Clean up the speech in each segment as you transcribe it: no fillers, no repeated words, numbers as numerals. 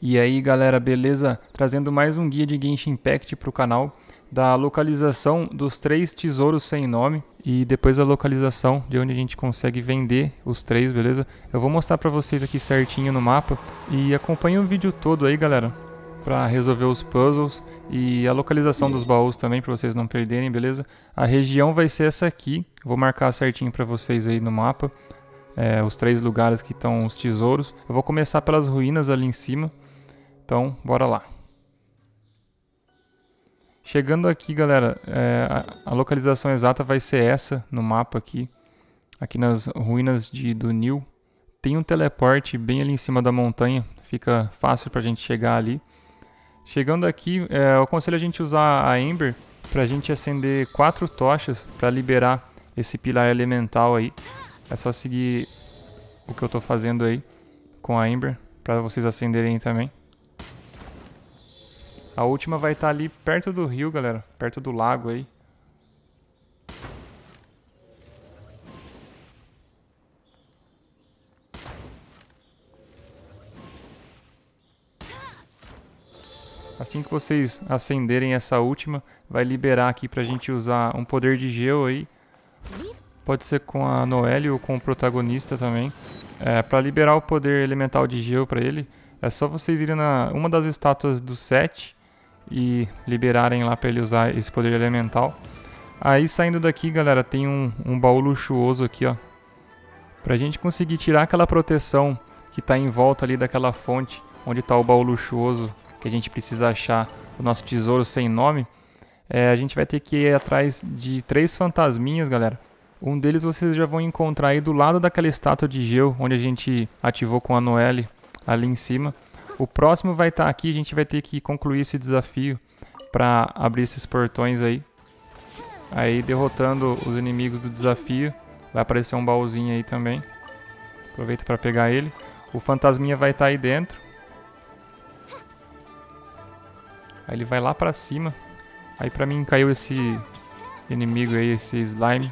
E aí galera, beleza? Trazendo mais um guia de Genshin Impact para o canal, da localização dos 3 tesouros sem nome e depois a localização de onde a gente consegue vender os 3, beleza? Eu vou mostrar para vocês aqui certinho no mapa e acompanhe o vídeo todo aí galera, para resolver os puzzles e a localização dos baús também, para vocês não perderem, beleza? A região vai ser essa aqui, vou marcar certinho para vocês aí no mapa, os 3 lugares que estão os tesouros. Eu vou começar pelas ruínas ali em cima. Então, bora lá. Chegando aqui, galera, a localização exata vai ser essa no mapa aqui. Aqui nas ruínas do Nil. Tem um teleporte bem ali em cima da montanha. Fica fácil pra gente chegar ali. Chegando aqui, eu aconselho a gente usar a Ember pra gente acender 4 tochas pra liberar esse pilar elemental aí. É só seguir o que eu tô fazendo aí com a Ember pra vocês acenderem também. A última vai estar ali perto do rio, galera. Perto do lago aí. Assim que vocês acenderem essa última, vai liberar aqui pra gente usar um poder de gelo aí. Pode ser com a Noelle ou com o protagonista também. Pra liberar o poder elemental de gelo pra ele, é só vocês irem na uma das estátuas do set e liberarem lá para ele usar esse poder elemental. Aí saindo daqui, galera, tem um baú luxuoso aqui, ó, pra gente conseguir tirar aquela proteção que tá em volta ali daquela fonte onde tá o baú luxuoso, que a gente precisa achar o nosso tesouro sem nome. A gente vai ter que ir atrás de 3 fantasminhas, galera. Um deles vocês já vão encontrar aí do lado daquela estátua de gelo onde a gente ativou com a Noelle ali em cima. O próximo vai estar aqui, a gente vai ter que concluir esse desafio para abrir esses portões aí. Aí derrotando os inimigos do desafio, vai aparecer um baúzinho aí também. Aproveita para pegar ele. O fantasminha vai estar aí dentro. Aí ele vai lá para cima. Aí para mim caiu esse inimigo aí, esse slime.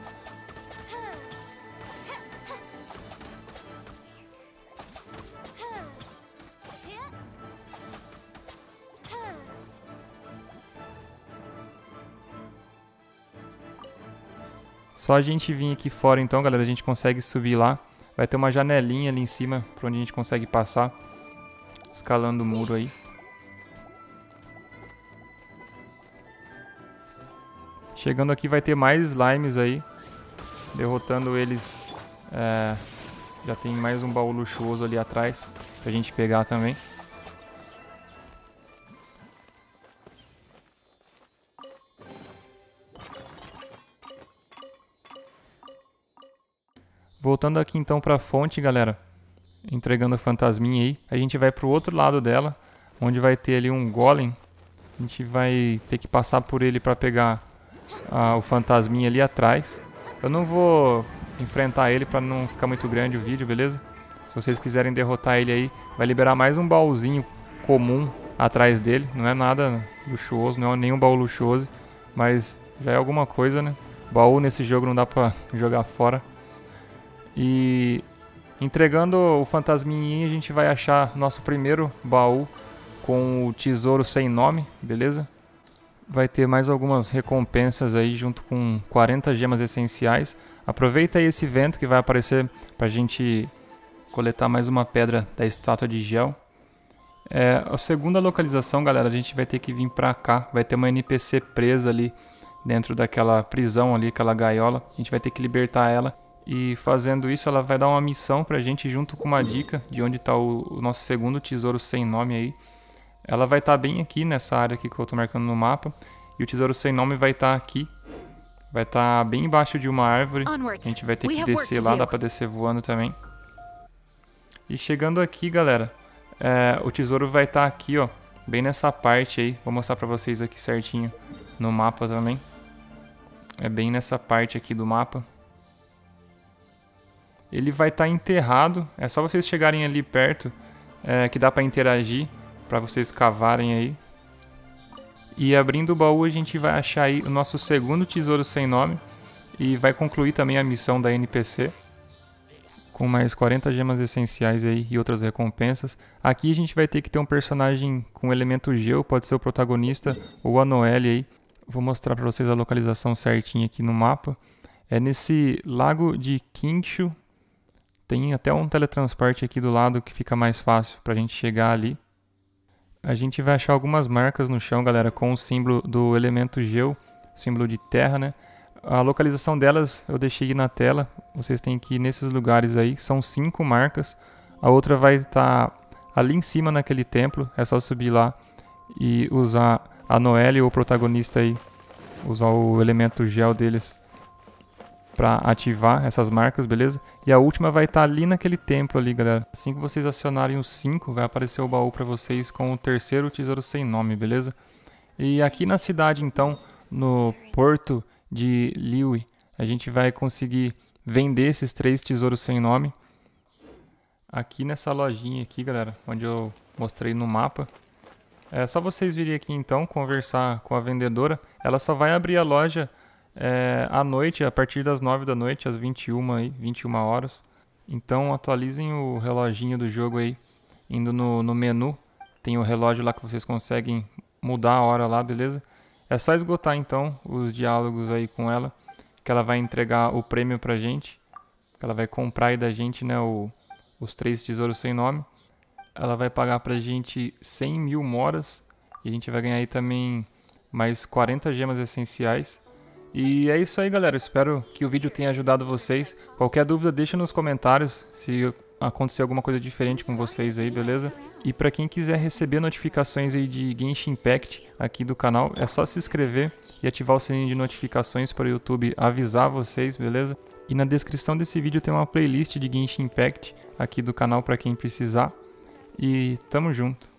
Só a gente vir aqui fora então, galera, a gente consegue subir lá. Vai ter uma janelinha ali em cima, por onde a gente consegue passar. Escalando o muro aí. Chegando aqui vai ter mais slimes aí. Derrotando eles. Já tem mais um baú luxuoso ali atrás, pra gente pegar também. Voltando aqui então para a fonte, galera, entregando o fantasminha aí, a gente vai para o outro lado dela, onde vai ter ali um golem. A gente vai ter que passar por ele para pegar o fantasminha ali atrás. Eu não vou enfrentar ele para não ficar muito grande o vídeo, beleza? Se vocês quiserem derrotar ele aí, vai liberar mais um baúzinho comum atrás dele. Não é nada luxuoso, não é nenhum baú luxuoso, mas já é alguma coisa, né? Baú nesse jogo não dá para jogar fora. E entregando o fantasminha, a gente vai achar nosso primeiro baú com o tesouro sem nome, beleza? Vai ter mais algumas recompensas aí junto com 40 gemas essenciais. Aproveita aí esse vento que vai aparecer pra gente coletar mais uma pedra da estátua de gel. A segunda localização, galera, a gente vai ter que vir pra cá. Vai ter uma NPC presa ali dentro daquela prisão ali, aquela gaiola. A gente vai ter que libertar ela. E fazendo isso, ela vai dar uma missão pra gente junto com uma dica de onde está o nosso segundo tesouro sem nome aí. Ela vai estar bem aqui nessa área aqui que eu estou marcando no mapa. E o tesouro sem nome vai estar aqui. Vai estar bem embaixo de uma árvore. A gente vai ter que descer lá, dá pra descer voando também. E chegando aqui, galera, o tesouro vai estar aqui, ó, bem nessa parte aí. Vou mostrar pra vocês aqui certinho no mapa também. É bem nessa parte aqui do mapa. Ele vai estar enterrado, é só vocês chegarem ali perto, que dá para interagir, para vocês cavarem aí. E abrindo o baú a gente vai achar aí o nosso segundo tesouro sem nome e vai concluir também a missão da NPC. com mais 40 gemas essenciais aí e outras recompensas. Aqui a gente vai ter que ter um personagem com elemento gelo, pode ser o protagonista ou a Noelle aí. Vou mostrar para vocês a localização certinha aqui no mapa. É nesse lago de Kinchu. Tem até um teletransporte aqui do lado que fica mais fácil para a gente chegar ali. A gente vai achar algumas marcas no chão, galera, com o símbolo do elemento gelo, símbolo de terra, né? A localização delas eu deixei na tela, vocês têm que ir nesses lugares aí, são 5 marcas. A outra vai estar ali em cima naquele templo, é só subir lá e usar a Noelle ou o protagonista aí, usar o elemento gel deles para ativar essas marcas, beleza? E a última vai estar ali naquele templo ali, galera. Assim que vocês acionarem os 5, vai aparecer o baú para vocês com o terceiro tesouro sem nome, beleza? E aqui na cidade, então, no porto de Liyue, a gente vai conseguir vender esses 3 tesouros sem nome. Aqui nessa lojinha aqui, galera, onde eu mostrei no mapa. É só vocês virem aqui então, conversar com a vendedora. Ela só vai abrir a loja à noite, a partir das 9 da noite, às 21 horas. Então atualizem o reloginho do jogo aí, indo no menu. Tem o relógio lá que vocês conseguem mudar a hora lá, beleza? É só esgotar então os diálogos aí com ela, que ela vai entregar o prêmio pra gente. Ela vai comprar aí da gente, né, os 3 tesouros sem nome. Ela vai pagar pra gente 100 mil moras. E a gente vai ganhar aí também mais 40 gemas essenciais. E é isso aí, galera. Espero que o vídeo tenha ajudado vocês. Qualquer dúvida, deixa nos comentários se acontecer alguma coisa diferente com vocês aí, beleza? E para quem quiser receber notificações aí de Genshin Impact aqui do canal, é só se inscrever e ativar o sininho de notificações para o YouTube avisar vocês, beleza? E na descrição desse vídeo tem uma playlist de Genshin Impact aqui do canal para quem precisar. E tamo junto!